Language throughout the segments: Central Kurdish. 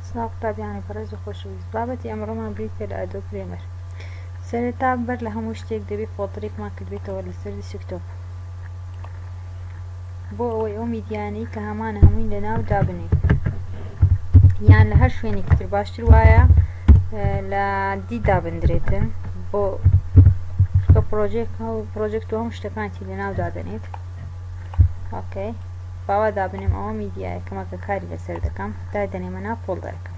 سڵاو قوتابیانی بەڕێز و خۆشەویست، بابەتی ئەمڕۆمان بریتە لە ئەدۆب پرێمەر. سەرەتا بەر لە هەموو شتێک دەبێت فۆڵدەرێکمان کردبێتەوە لەسەر دسکتۆپ بۆ ئەوەی ئەو میدیانەی کە هەمانە هەمووی لەناو دابنێت یان لە هەر شوێنێکی تر باشتر وایە لە دی دابدرێتن بۆ پرۆژێکت و هەموو شتەکانتی لەناو دادەنێت. ئۆکەی، باوا دابنێم ئەوە میدیایە کەمەکە کاری لەسەر دەکەم، دادەنێمە ناو فۆڵدەرەکەم.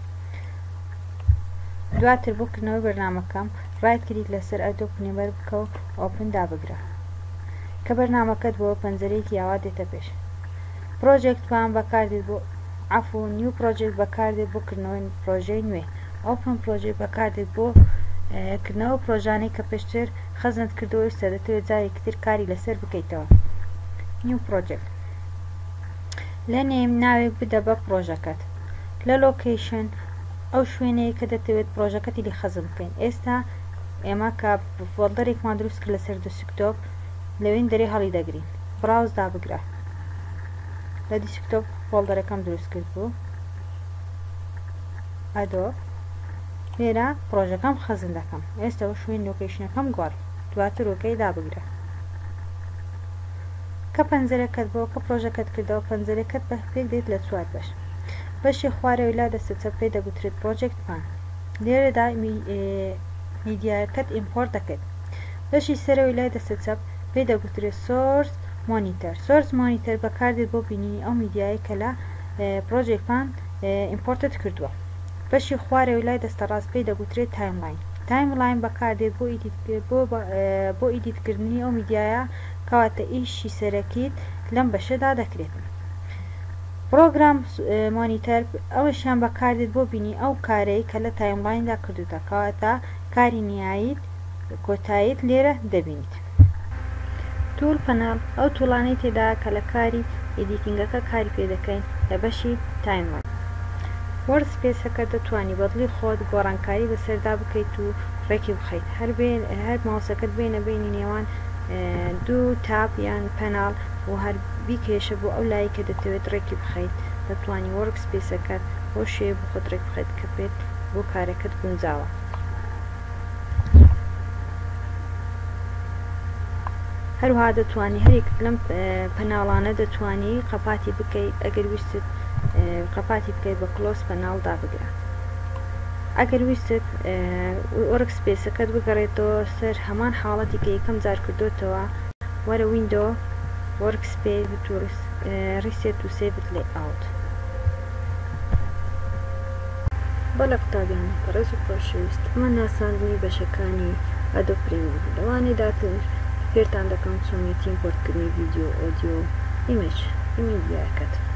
دواتر بۆ کردنەوەی بەرنامەکەم ڕایت کلیک لەسەر ئەدۆب پرێمەر بکە و ئۆپن دابگرە کە بەرنامەکەت بۆ پەنجەرەیەکی ئاوا دێتە پێش. پرۆژێکتمان بەکاردێت بۆ نیو پرۆژێکت بەکاردێت بۆ کردنەوەی پرۆژەی نوێ. ئۆپن پرۆژێک بەکاردێت بۆ کردنەوە پرۆژانەی کە پێشتر خەزمت کردەوە ئێستا دەتەوێت جارێکی تر کاری لەسەر بکەیتەوە. نیو پرۆژێکت لە نێم ناوێک بدە بە پرۆژەکەت. لە لۆکیشن ئەو شوێنەیە کە دەتەوێت پرۆژەکەتی لی خەزم بکەین. ئێستا ئێمە کە فۆڵدەرێکمان دروست کرد لەسەر دسکتۆپ لەوێن دەرێ هەڵی دەگرین. براوز دابگرە. لە دسکتۆپ فۆڵدەرەکەم دروست کرد بوو ئەدۆب، لێرە پرۆژەکەم خەزم دەکەم. ئێستا ئەو شوێن لۆکیشنەکەم گۆڕ، دواتر ئۆکەی دابگرە. کە پەنجەرەکەت بۆ کە پرۆژەکەت کردەوە پەنجەرەکەت بە پێک دێت لە چوار بەش. بەشی خوارەوەی لا دەستە پێی دەگوترێت پرۆژێکت پان. لێرەدا میدیایەکەت ئیمپۆرت دەکەیت. بەشی سەرەوەی لای دەستە چەپ پێی دەگوترێت سۆرس مۆنیتەر. سۆرس مۆنیتەر بەکاردێت بۆ بینینی ئەو میدیایی کە لە پرۆژێکمان ئیمپۆرتت کردووە. بەشی خوارەوەی لای دەستە ڕاست پێی دەگوترێت تایملاین. تایملاین بەکاردێت بۆ ئیدیتکردنی ئەو میدیایە کەواتە ئیشی سەرەکیت لەم بەشەدا دەکرێت. پرۆگرام مۆنیتەر ئەوەشیان بەکاردێت بۆ بینی ئەو کارەی کە لە تایملایندا کردوتە، کەواتە کاری نیاییت کۆتاییت لێرە دەبینیت. تول پەنەڵ ئەو توڵانەی تێدا کە لە کاری ئیدیتینگەکە کاری پێ دەکەین لە بەشی تایملاین. وەرسپێسەکە دەتوانی بەدڵی خۆت گۆڕانکاری بەسەردا بکەیت و ڕێکی بخەیت. هەر ماوسەکەت بێنە بینی نێوان دوو تاپ یان پەناڵ و هەر بیکێشە بۆ ئەو لای کە دەتەوێت ڕێکی بخەیت. دەتوانی وەرکسپێسەکەت بۆ شێ بۆ خۆت ڕێک بخەیت کە پێت بۆ کارەکەت گونجاوە. هەروها دەتوانی هەرێکت لەم پەناڵانە دەتوانی قەپاتی بکەیت. ئەگەر ویستت قەپاتی بکەیت بە کلۆس پەناڵ دابگرە. ئەگەر ویستت وەرکسپێسەکەت بگەڕێتەوە سەر هەمان حاڵەتی کە یەکەم جار کردوتەوە، وەرە ویندۆ وەرکسپێس ریسێت و سێڤت لێ ئاوت. بەڵێ قوتابیان بەڕێز و خۆشەویست، ئەمە ناساندنی بەشەکانی ئەدۆب پرێمەر بوو. لەوانەیەدا فێرتان دەکەم چۆنیەتی ئیمپۆرتکردنی ڤیدیۆ، ئۆدیۆ، ئیمێج میدیایەکەت.